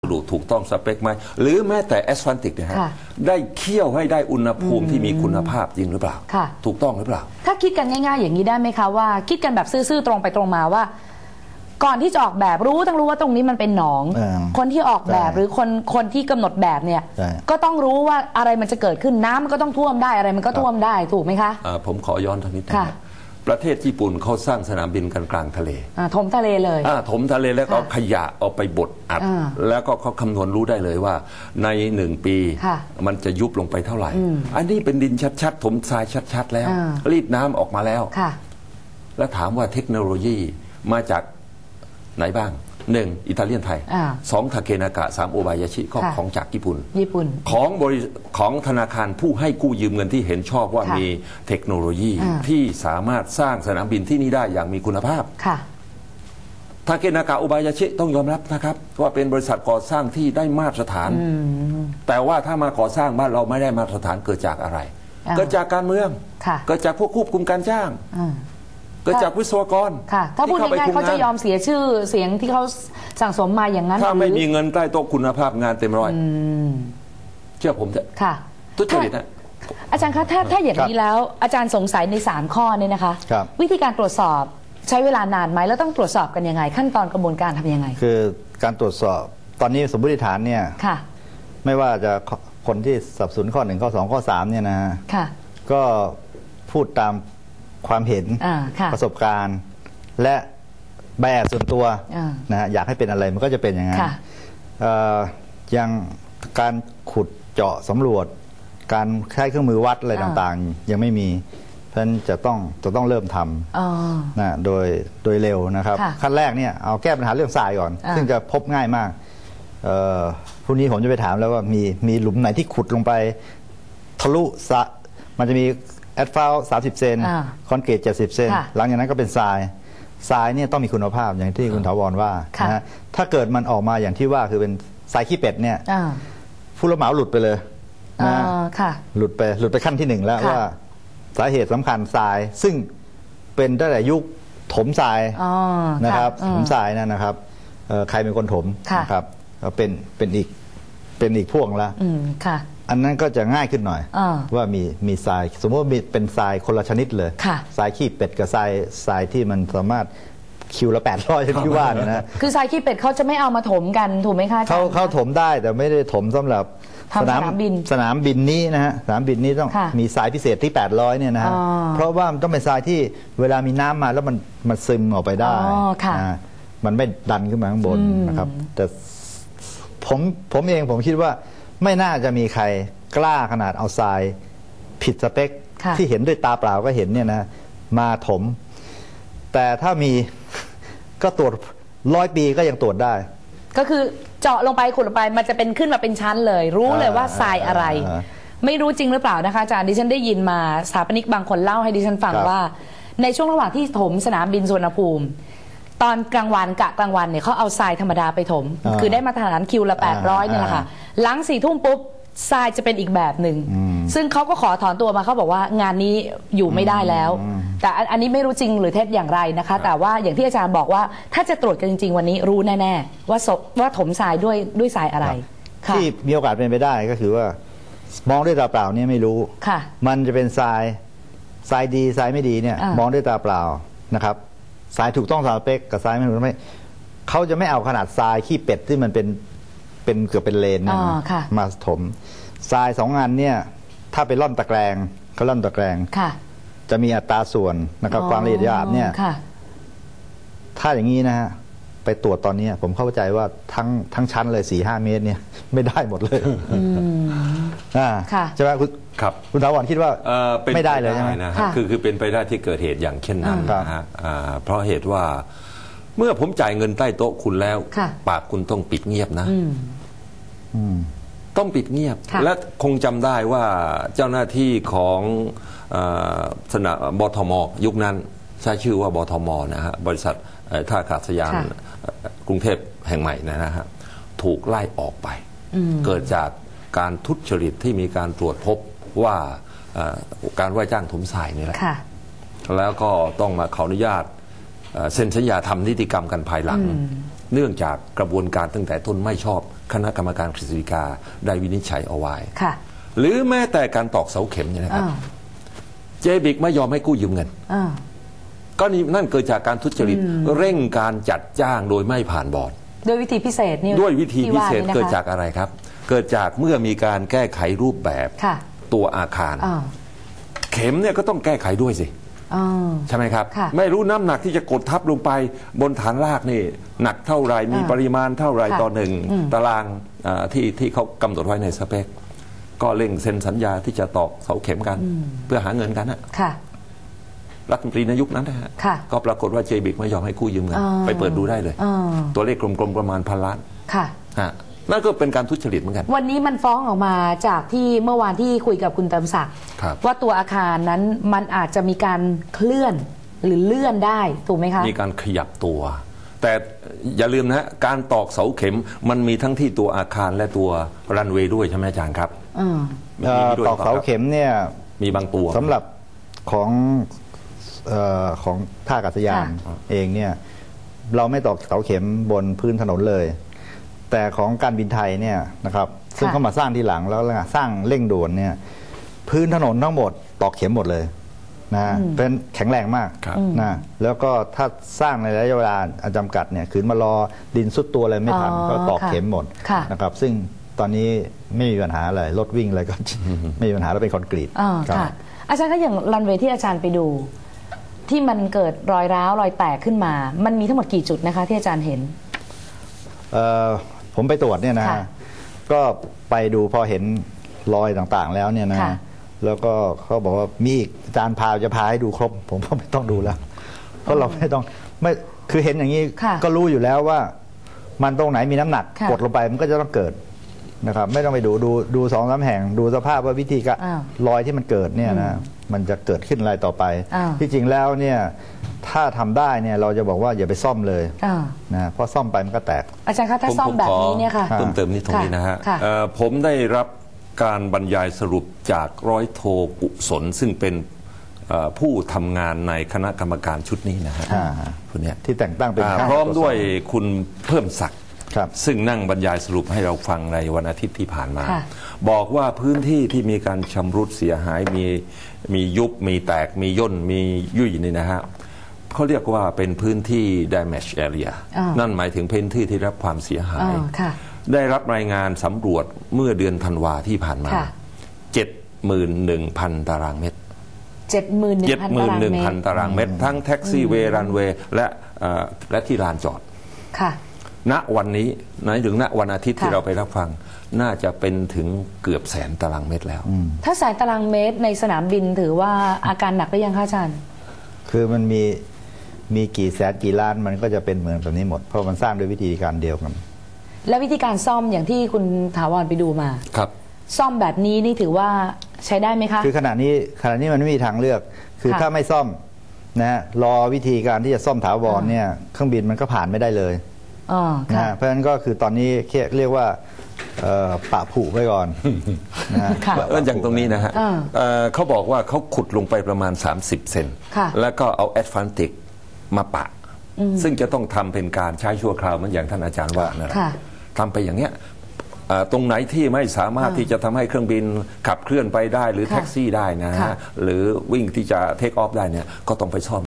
ถูกต้องสเปคไหมหรือแม้แต่แอสฟันติกนะฮะได้เคี่ยวให้ได้อุณหภูมิที่มีคุณภาพจริงหรือเปล่าถูกต้องหรือเปล่าถ้าคิดกันง่ายๆอย่างนี้ได้ไหมคะว่าคิดกันแบบซื่อๆตรงไปตรงมาว่าก่อนที่จะออกแบบรู้ว่าตรงนี้มันเป็นหนองคนที่ออกแบบหรือคนที่กำหนดแบบเนี่ยก็ต้องรู้ว่าอะไรมันจะเกิดขึ้นน้ำมันก็ต้องท่วมได้อะไรมันก็ท่วมได้ถูกไหมคะผมขอย้อนทางนิดนึงประเทศญี่ปุ่นเขาสร้างสนามบินกันกลางทะเลถมทะเลเลยถมทะเลแล้วก็ขยะเอาไปบดอัดแล้วก็เขาคำนวณรู้ได้เลยว่าใน1 ปีมันจะยุบลงไปเท่าไหร่อันนี้เป็นดินชัดๆถมทรายชัดๆแล้วรีดน้ำออกมาแล้วแล้วถามว่าเทคโนโลยีมาจากไหนบ้าง1อิตาเลียนไทย2ทาเคนากะ3โอบายาชิก็ของจากญี่ปุ่นของธนาคารผู้ให้กู้ยืมเงินที่เห็นชอบว่ามีเทคโนโลยีที่สามารถสร้างสนามบินที่นี่ได้อย่างมีคุณภาพทาเคนากะโอบายาชิต้องยอมรับนะครับว่าเป็นบริษัทก่อสร้างที่ได้มาตรฐานแต่ว่าถ้ามาก่อสร้างบ้านเราไม่ได้มาตรฐานเกิดจากอะไรเกิดจากการเมืองเกิดจากพวกควบคุมการจ้างเกิดจากวิศวกรถ้าพูดง่ายๆเขาจะยอมเสียชื่อเสียงที่เขาสั่งสมมาอย่างนั้นถ้าไม่มีเงินใต้โต๊ะคุณภาพงานเต็มร้อยเชื่อผมเถอะทุจริตนะอาจารย์คะถ้าอย่างนี้แล้วอาจารย์สงสัยใน3 ข้อนี้นะคะวิธีการตรวจสอบใช้เวลานานไหมแล้วต้องตรวจสอบกันยังไงขั้นตอนกระบวนการทำยังไงคือการตรวจสอบตอนนี้สมมติฐานเนี่ยไม่ว่าจะคนที่สนับสนุนข้อ1ข้อ2ข้อ3เนี่ยนะก็พูดตามความเห็นประสบการณ์และแบบส่วนตัวนะอยากให้เป็นอะไรมันก็จะเป็นอย่างนั้นยังการขุดเจาะสำรวจการใช้เครื่องมือวัดอะไรต่างๆยังไม่มีเพราะฉะนั้นจะต้องเริ่มทำนะโดยเร็วนะครับขั้นแรกเนี่ยเอาแก้ปัญหาเรื่องทรายก่อนซึ่งจะพบง่ายมากพรุ่งนี้ผมจะไปถามแล้วว่ามีหลุมไหนที่ขุดลงไปทะลุมันจะมีแอสฟัลต์30 เซนคอนกรีต70 เซนหลังจากนั้นก็เป็นทรายเนี่ยต้องมีคุณภาพอย่างที่คุณถาวรว่านะถ้าเกิดมันออกมาอย่างที่ว่าคือเป็นทรายขี้เป็ดเนี่ยผู้รับเหมาหลุดไปเลยนะหลุดไปขั้นที่1แล้วว่าสาเหตุสำคัญทรายซึ่งเป็นตั้งแต่ยุคถมทรายนะครับถมทรายนะครับใครเป็นคนถมนะครับเป็นอีกพวกละอันนั้นก็จะง่ายขึ้นหน่อยว่ามีทรายสมมติว่ามีเป็นทรายคนละชนิดเลยทรายขี้เป็ดกับทรายที่มันสามารถคิวละ800ที่ว่าเนี่ยนะคือทรายขี้เป็ดเขาจะไม่เอามาถมกันถูกไหมคะเขาถมได้แต่ไม่ได้ถมสำหรับสนามบินนี้นะฮะสนามบินนี้ต้องมีทรายพิเศษที่800เนี่ยนะฮะเพราะว่ามันต้องเป็นทรายที่เวลามีน้ำมาแล้วมันซึมออกไปได้มันไม่ดันขึ้นมาข้างบนนะครับแต่ผมเองผมคิดว่าไม่น่าจะมีใครกล้าขนาดเอาทรายผิดสเปคที่เห็นด้วยตาเปล่าก็เห็นเนี่ยนะมาถมแต่ถ้ามีก็ตรวจ100 ปีก็ยังตรวจได้ก็คือเจาะลงไปขุดลงไปมันจะเป็นขึ้นมาเป็นชั้นเลยรู้เลยว่าทรายอะไรไม่รู้จริงหรือเปล่านะคะอาจารย์ดิฉันได้ยินมาสถาปนิกบางคนเล่าให้ดิฉันฟังว่าในช่วงระหว่างที่ถมสนามบินสุวรรณภูมิตอนกลางวันเนี่ยเขาเอาทรายธรรมดาไปถมคือได้มาตรฐานคิวละ800เนี่ยแหละค่ะหลัง4 ทุ่มปุ๊บทรายจะเป็นอีกแบบหนึ่งซึ่งเขาก็ขอถอนตัวมาเขาบอกว่างานนี้อยู่ไม่ได้แล้วแต่อันนี้ไม่รู้จริงหรือเท็จอย่างไรนะคะแต่ว่าอย่างที่อาจารย์บอกว่าถ้าจะตรวจกันจริงๆวันนี้รู้แน่ๆว่าถมทรายด้วยทรายอะไรที่มีโอกาสเป็นไปได้ก็คือว่ามองด้วยตาเปล่าเนี่ยไม่รู้มันจะเป็นทรายดีทรายไม่ดีเนี่ยมองด้วยตาเปล่านะครับทรายถูกต้องตามสเปคกับทรายไม่ถูกไม่เขาจะไม่เอาขนาดทรายขี้เป็ดที่มันเป็นเกือบเป็นเลนมาถมทราย2 อันเนี่ยถ้าไปล่อนตะแกรงเขาล่อนตะแกรงจะมีอัตราส่วนนะครับความละเอียดหยาบเนี่ยถ้าอย่างนี้นะฮะไปตรวจตอนนี้ผมเข้าใจว่าทั้งชั้นเลย4-5 เมตรเนี่ยไม่ได้หมดเลยใช่ไหมคุณถาวรคิดว่าไม่ได้เลยใช่ไหมนะคือเป็นไปได้ที่เกิดเหตุอย่างเช่นนั้นนะฮะเพราะเหตุว่าเมื่อผมจ่ายเงินใต้โต๊ะคุณแล้วปากคุณต้องปิดเงียบนะต้องปิดเงียบและคงจำได้ว่าเจ้าหน้าที่ของสนามบทม.ยุคนั้นใช้ชื่อว่าบทม.นะฮะบริษัทท่าอากาศยานกรุงเทพแห่งใหม่นะฮะถูกไล่ออกไปเกิดจากการทุจริตที่มีการตรวจพบว่าการว่าจ้างถมทรายนี่แหละแล้วก็ต้องมาขออนุญาตเซ็นสัญญาทำนิติกรรมกันภายหลังเนื่องจากกระบวนการตั้งแต่ต้นไม่ชอบคณะกรรมการกฤษฎีกาได้วินิจฉัยเอาไว้หรือแม้แต่การตอกเสาเข็มเนี่ยนะครับเจบิกไม่ยอมให้กู้ยืมเงินก็นี่นั่นเกิดจากการทุจริตเร่งการจัดจ้างโดยไม่ผ่านบอร์ดด้วยวิธีพิเศษนี่ด้วยวิธีพิเศษเกิดจากอะไรครับเกิดจากเมื่อมีการแก้ไขรูปแบบตัวอาคารเข็มเนี่ยก็ต้องแก้ไขด้วยสิใช่ไหมครับไม่รู้น้ำหนักที่จะกดทับลงไปบนฐานรากนี่หนักเท่าไรมีปริมาณเท่าไรต่อหนึ่งตารางที่เขากำหนดไว้ในสเปคก็เร่งเซ็นสัญญาที่จะตอกเสาเข็มกันเพื่อหาเงินกันนะรัฐมนตรีในยุคนั้นนะฮะก็ปรากฏว่าเจบิกไม่ยอมให้กู้ยืมเงินไปเปิดดูได้เลยตัวเลขกลมๆประมาณ1,000 ล้านนั่นก็เป็นการทุจริตเหมือนกันวันนี้มันฟ้องออกมาจากที่เมื่อวานที่คุยกับคุณเติมศักดิ์ว่าตัวอาคารนั้นมันอาจจะมีการเคลื่อนหรือเลื่อนได้ถูกไหมคะมีการขยับตัวแต่อย่าลืมนะการตอกเสาเข็มมันมีทั้งที่ตัวอาคารและตัวรันเวย์ด้วยใช่ไหมอาจารย์ครับตอกเสาเข็มเนี่ยมีบางตัวสำหรับของท่าอากาศยานเองเนี่ยเราไม่ตอกเสาเข็มบนพื้นถนนเลยแต่ของการบินไทยเนี่ยนะครับซึ่งเขามาสร้างทีหลังแล้วสร้างเร่งด่วนเนี่ยพื้นถนนทั้งหมดตอกเข็มหมดเลยนะเป็นแข็งแรงมากนะแล้วก็ถ้าสร้างในระยะเวลาจำกัดเนี่ยขืนมารอดินซุดตัวอะไรไม่ทันก็ตอกเข็มหมดนะครับซึ่งตอนนี้ไม่มีปัญหาอะไรรถวิ่งอะไรก็ไม่มีปัญหาแล้วเป็นคอนกรีตอาจารย์ก็อย่างรันเวย์ที่อาจารย์ไปดูที่มันเกิดรอยร้าวรอยแตกขึ้นมามันมีทั้งหมดกี่จุดนะคะที่อาจารย์เห็นผมไปตรวจเนี่ยนะก็ไปดูพอเห็นรอยต่างๆแล้วเนี่ยนะแล้วก็เขาบอกว่ามีอีกอาจารย์จะพาให้ดูครบผมก็ไม่ต้องดูแล้วเพราะเราไม่ต้องไม่คือเห็นอย่างนี้ก็รู้อยู่แล้วว่ามันตรงไหนมีน้ำหนักกดลงไปมันก็จะต้องเกิดนะครับไม่ต้องไปดู2-3 แห่งดูสภาพว่าวิธีการรอยที่มันเกิดเนี่ยนะมันจะเกิดขึ้นอะไรต่อไปที่จริงแล้วเนี่ยถ้าทำได้เนี่ยเราจะบอกว่าอย่าไปซ่อมเลยนะเพราะซ่อมไปมันก็แตกอาจารย์คะถ้าซ่อมแบบนี้เนี่ยค่ะเติมนิดตรงนี้นะฮะผมได้รับการบรรยายสรุปจากร้อยโทกุศลซึ่งเป็นผู้ทำงานในคณะกรรมการชุดนี้นะฮะคนนี้ที่แต่งตั้งเป็นพร้อมด้วยคุณเพิ่มศักดิ์ซึ่งนั่งบรรยายสรุปให้เราฟังในวันอาทิตย์ที่ผ่านมาบอกว่าพื้นที่ที่มีการชำรุดเสียหายมียุบมีแตกมีย่นมียุ่ยนี่นะฮะเขาเรียกว่าเป็นพื้นที่ damage area นั่นหมายถึงพื้นที่ที่รับความเสียหายได้รับรายงานสำรวจเมื่อเดือนธันวาที่ผ่านมา 71,000 ตารางเมตร 71,000 ตารางเมตรทั้งแท็กซี่เวย์รันเวย์และที่ลานจอดณวันนี้ถึงณวันอาทิตย์ที่เราไปรับฟังน่าจะเป็นถึงเกือบ100,000 ตารางเมตรแล้วถ้า100,000 ตารางเมตรในสนามบินถือว่าอาการหนักหรือยังคะอาจารย์คือมันมีกี่แสนกี่ล้านมันก็จะเป็นเหมือนแบบนี้หมดเพราะมันสร้างด้วยวิธีการเดียวกันและวิธีการซ่อมอย่างที่คุณถาวรไปดูมาครับซ่อมแบบนี้นี่ถือว่าใช้ได้ไหมคะคือขณะนี้มันไม่มีทางเลือกคือถ้าไม่ซ่อมนะรอวิธีการที่จะซ่อมถาวรเนี่ยเครื่องบินมันก็ผ่านไม่ได้เลยนะเพราะฉะนั้นก็คือตอนนี้เรียกว่าปะผุไว้ก่อนอย่างตรงนี้นะฮะเขาบอกว่าเขาขุดลงไปประมาณ30 เซนแล้วก็เอาแอสฟัลติกมาปะซึ่งจะต้องทำเป็นการใช้ชั่วคราวเหมือนอย่างท่านอาจารย์ว่านะทำไปอย่างเนี้ยตรงไหนที่ไม่สามารถที่จะทำให้เครื่องบินขับเคลื่อนไปได้หรือแท็กซี่ได้นะฮะหรือวิ่งที่จะเทคออฟได้เนี่ยก็ต้องไปซ่อม